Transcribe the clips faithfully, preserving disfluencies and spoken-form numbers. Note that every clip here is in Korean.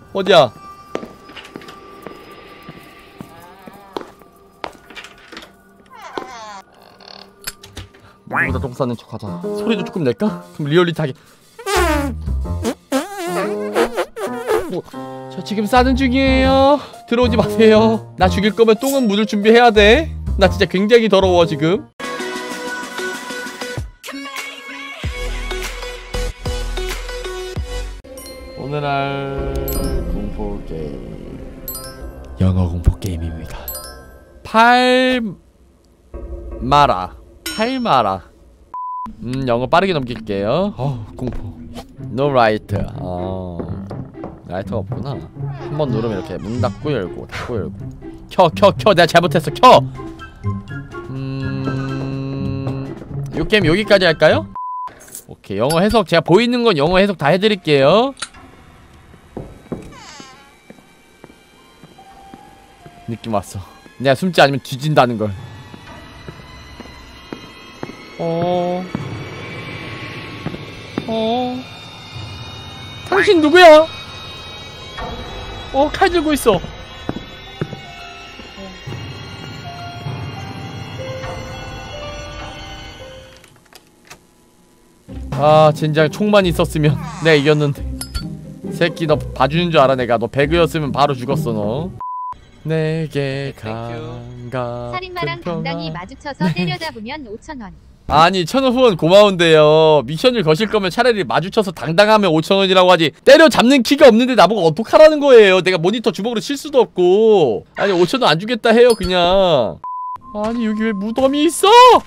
어디야? 누구보다 똥 싸는 척 하잖아. 소리도 조금 낼까? 그럼 리얼리티하게. 어, 저 지금 싸는 중이에요. 들어오지 마세요. 나 죽일 거면 똥은 묻을 준비해야 돼. 나 진짜 굉장히 더러워 지금. 오늘 할 공포 게임, 영어 공포 게임입니다. 팔마라. 팔마라. 음, 영어 빠르게 넘길게요. 어, 공포. No right. 어, 라이트가 없구나. 한번 누르면 이렇게 문 닫고 열고 닫고 열고. 켜, 켜, 켜. 내가 잘못했어. 켜. 음, 이 게임 여기까지 할까요? 오케이. 영어 해석 제가 보이는 건 영어 해석 다 해드릴게요. 느낌 왔어. 내가 숨지 않으면 뒤진다는 걸. 어. 어. 당신 누구야? 어, 칼 들고 있어. 아, 진작 총만 있었으면 내가 이겼는데. 새끼 너 봐주는 줄 알아. 내가 너 배그였으면 바로 죽었어 너. 내게 감각 살인마랑 당당히 마주쳐서 네. 때려잡으면 오천 원. 아니, 천원 후원 고마운데요. 미션을 거실 거면 차라리 마주쳐서 당당하면 오천 원이라고 하지. 때려잡는 키가 없는데 나보고 어떡하라는 거예요. 내가 모니터 주먹으로 칠 수도 없고. 아니, 오천 원 안 주겠다 해요 그냥. 아니, 여기 왜 무덤이 있어?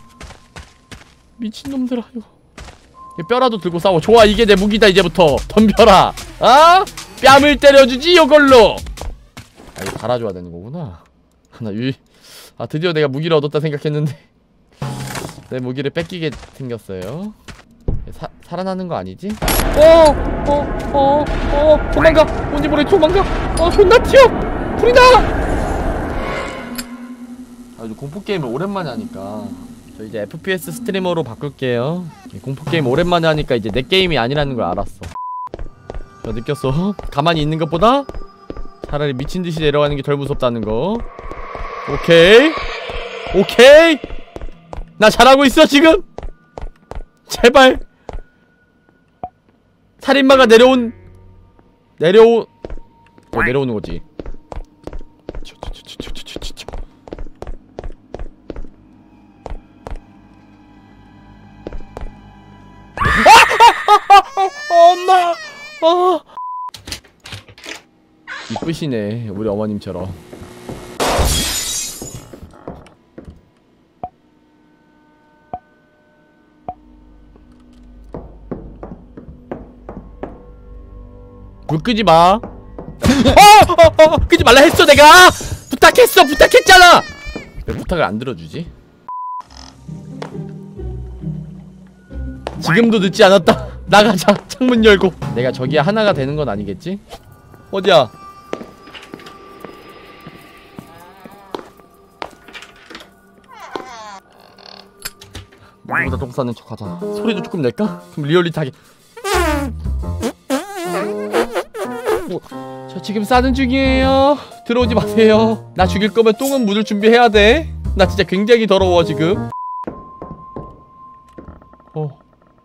미친놈들아. 이거 뼈라도 들고 싸워. 좋아, 이게 내 무기다. 이제부터 덤벼라. 아? 뺨을 때려주지 이걸로. 아, 이거 달아줘야 되는 거구나. 나 유... 아, 드디어 내가 무기를 얻었다 생각했는데 내 무기를 뺏기게 생겼어요. 사, 살아나는 거 아니지? 어! 어! 어! 어! 도망가! 뭔지 모르게 도망가! 어! 존나 튀어! 불이 나! 아, 공포게임을 오랜만에 하니까 저 이제 에프피에스 스트리머로 바꿀게요. 공포게임 오랜만에 하니까 이제 내 게임이 아니라는 걸 알았어. 저 느꼈어. 가만히 있는 것보다 차라리 미친듯이 내려가는 게 덜 무섭다는 거. 오케이. 오케이. 나 잘하고 있어 지금. 제발. 살인마가 내려온 내려오 어, 내려오는 거지. 엄마. 어. 이쁘시네 우리 어머님처럼. 불 끄지 마. 어! 어! 어! 끄지 말라 했어 내가! 부탁했어! 부탁했잖아! 왜 부탁을 안 들어주지? 지금도 늦지 않았다. 나가자. 창문 열고. 내가 저기에 하나가 되는 건 아니겠지? 어디야? 누구보다 똥 싸는 척 하잖아. 소리도 조금 낼까? 그럼 리얼리티하게. 어, 저 지금 싸는 중이에요. 들어오지 마세요. 나 죽일 거면 똥은 묻을 준비해야 돼. 나 진짜 굉장히 더러워 지금. 어.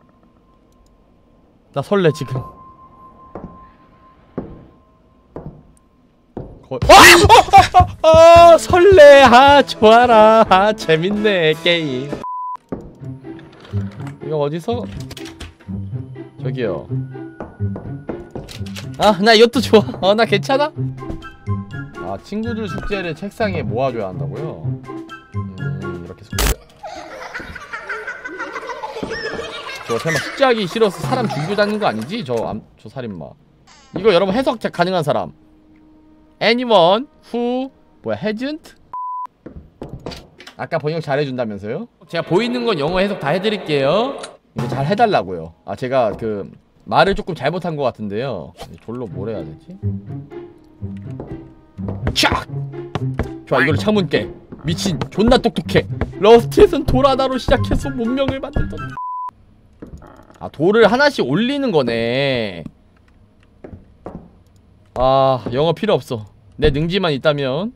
나 설레 지금. 거... 아! 어, 어, 설레. 아, 좋아라. 아, 재밌네 게임. 이거 어디서? 저기요. 아, 나 이것도 좋아. 어, 나 괜찮아. 아, 친구들 숙제를 책상에 모아줘야 한다고요? 음, 이렇게 숙제. 저 설마 숙제하기 싫어서 사람 죽이고 다니는 거 아니지? 저, 암, 저 살인마. 이거 여러분 해석 가능한 사람. Anyone who 뭐야 hasn't? 아까 번역 잘해준다면서요? 제가 보이는 건 영어 해석 다 해드릴게요. 이거 잘 해달라고요. 아, 제가 그 말을 조금 잘못한 것 같은데요. 돌로 뭘 해야 되지? 촥! 좋아, 이걸로 창문 깨. 미친, 존나 똑똑해. 러스트에선 돌 하나로 시작해서 문명을 만들던. 아, 돌을 하나씩 올리는 거네. 아 영어 필요 없어. 내 능지만 있다면.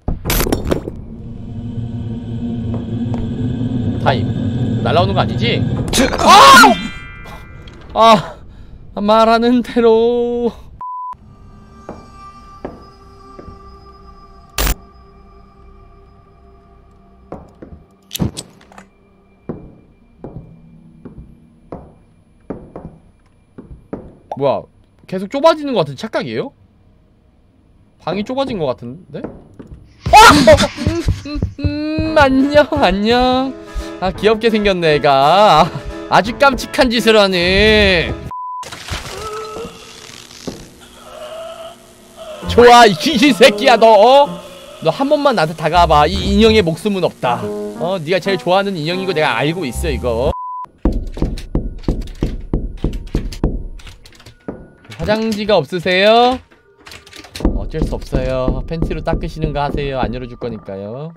타임. 날라오는 거 아니지? 아! 아 말하는 대로. 뭐야, 계속 좁아지는 것 같은 착각이에요? 방이 좁아진 것 같은데? 아! 음, 음, 음, 안녕 안녕. 아 귀엽게 생겼네 애가. 아주 깜찍한 짓을 하네. 좋아 이 귀신 새끼야 너. 어? 너 한 번만 나한테 다가와봐. 이 인형의 목숨은 없다. 어 네가 제일 좋아하는 인형인 거 내가 알고 있어 이거. 화장지가 없으세요? 어쩔 수 없어요. 팬티로 닦으시는 거 하세요. 안 열어줄 거니까요.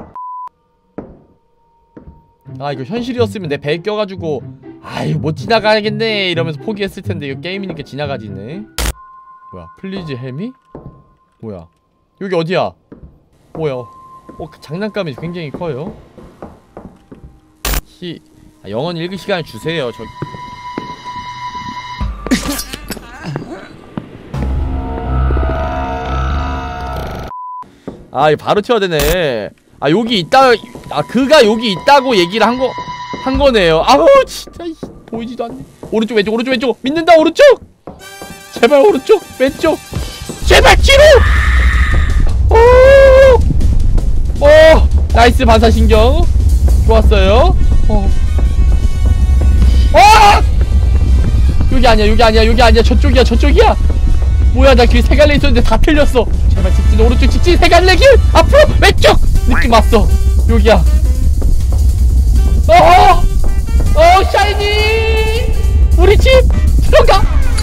아 이거 현실이었으면 내 배에 껴가지고 아유 못 지나가겠네 이러면서 포기했을 텐데 이거 게임이니까 지나가지네. 뭐야 플리즈 헬미? 뭐야 여기 어디야? 뭐야 어 그 장난감이 굉장히 커요. 히 아, 영어는 읽을 시간을 주세요. 저 아 이거 바로 튀어야 되네. 아 여기 있다. 아 그가 여기 있다고 얘기를 한 거 한 거네요. 아우 진짜 보이지도 않네. 오른쪽 왼쪽 오른쪽 왼쪽 믿는다. 오른쪽 제발 오른쪽 왼쪽 제발 뒤로. 오, 오 나이스 반사신경 좋았어요. 어. 아 여기 아니야 여기 아니야 여기 아니야 저쪽이야 저쪽이야. 뭐야 나 길 세 갈래 있었는데 다 틀렸어. 제발 직진 오른쪽 직진 세 갈래 길 앞으로 왼쪽 느낌 왔어. 여기야. 어어 어 샤이니 우리 집 들어가.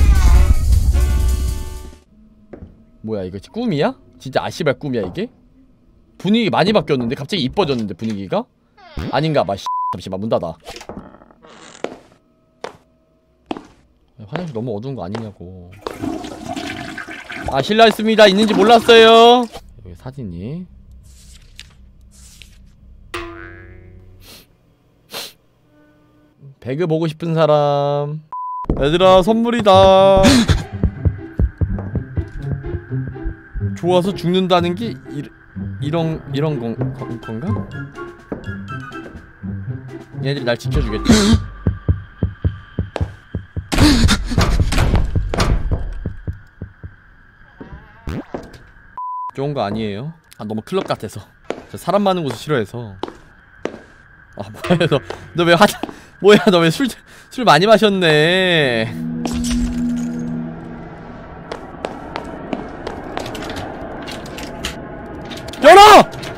뭐야 이거 꿈이야? 진짜 아씨발 꿈이야 이게? 분위기 많이 바뀌었는데 갑자기 이뻐졌는데 분위기가? 아닌가봐. 잠시만 문 닫아. 화장실 너무 어두운 거 아니냐고. 아 실례했습니다. 있는지 몰랐어요. 여기 사진이 배그 보고 싶은 사람. 얘들아 선물이다. 좋아서 죽는다는 게 이, 이런 이런 건, 건, 건가? 얘네들이 날 지켜주겠지. 좋은 거 아니에요? 아 너무 클럽 같아서. 저 사람 많은 곳을 싫어해서. 아 뭐야 너 너 왜 화장 뭐야 너 왜 술 술 많이 마셨네. 열어!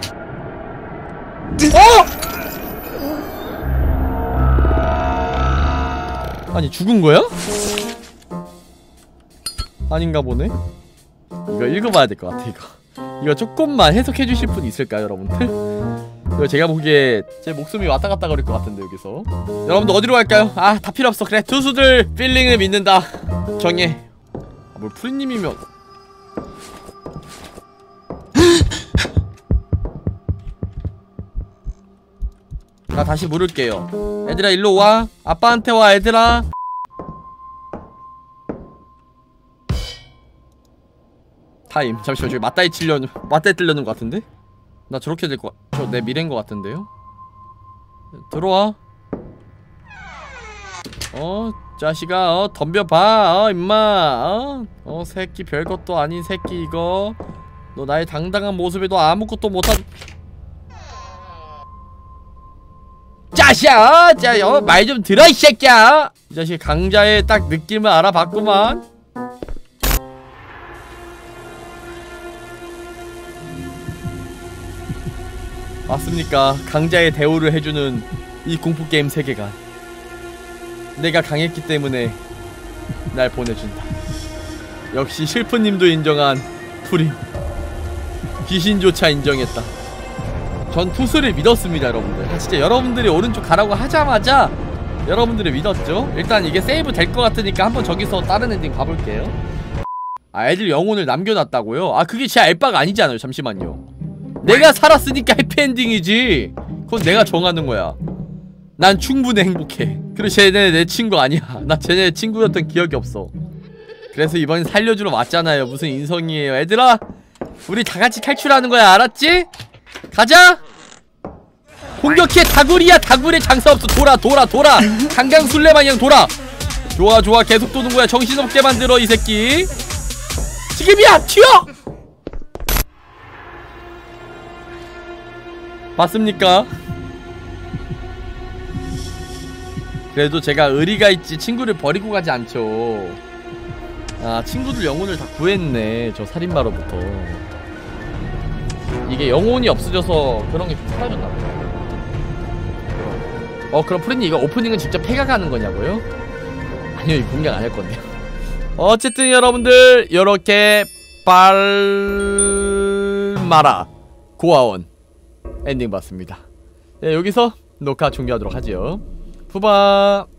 어! 아니 죽은 거야? 아닌가 보네. 이거 읽어봐야 될 것 같아 이거. 이거 조금만 해석해 주실 분 있을까요 여러분들? 이거 제가 보기에 제 목숨이 왔다 갔다 거릴 것 같은데 여기서. 여러분들 어디로 갈까요? 아 다 필요 없어. 그래 투수들 필링을 믿는다. 정해. 아, 뭘 프리님이면 나 다시 물을게요. 얘들아 일로 와. 아빠한테 와 얘들아. 타임. 잠시만 저기 맞다이 치려는 맞다이 뜨려는 것 같은데? 나 저렇게 될 거 저 내 미래인 것 같은데요? 들어와. 어 자식아 어 덤벼봐 어 임마 어? 어 새끼 별것도 아닌 새끼 이거. 너 나의 당당한 모습에도 아무것도 못한 자식아! 자, 어, 말 좀 들어 이 새끼야! 이 자식 강자의 딱 느낌을 알아봤구만. 맞습니까? 강자의 대우를 해주는 이 공포게임 세계관. 내가 강했기 때문에 날 보내준다. 역시 실프님도 인정한 프림. 귀신조차 인정했다. 전 투수를 믿었습니다 여러분들. 아, 진짜 여러분들이 오른쪽 가라고 하자마자 여러분들을 믿었죠. 일단 이게 세이브 될 것 같으니까 한번 저기서 다른 엔딩 봐볼게요. 아 애들 영혼을 남겨놨다고요? 아 그게 제 알바가 아니잖아요. 잠시만요. 내가 살았으니까 해피엔딩이지. 그건 내가 정하는 거야. 난 충분히 행복해. 그리고 쟤네 내 친구 아니야. 나 쟤네 친구였던 기억이 없어. 그래서 이번엔 살려주러 왔잖아요. 무슨 인성이에요. 얘들아 우리 다같이 탈출하는 거야. 알았지? 가자. 공격해. 다구리야. 다구리 장사 없어. 돌아 돌아 돌아. 강강술래 마냥 돌아. 좋아 좋아. 계속 도는 거야. 정신없게 만들어 이 새끼. 지금이야. 튀어. 봤습니까? 그래도 제가 의리가 있지 친구를 버리고 가지 않죠. 아 친구들 영혼을 다 구했네. 저 살인마로부터. 이게 영혼이 없어져서 그런 게 좀 사라졌나봐요. 어 그럼 프렌님 이거 오프닝은 직접 패가 가는 거냐고요? 아니요 이거 공략 안 할 건데요. 어쨌든 여러분들 요렇게 빨마라 고아원 엔딩 봤습니다. 네, 여기서 녹화 종료하도록 하지요. 푸바.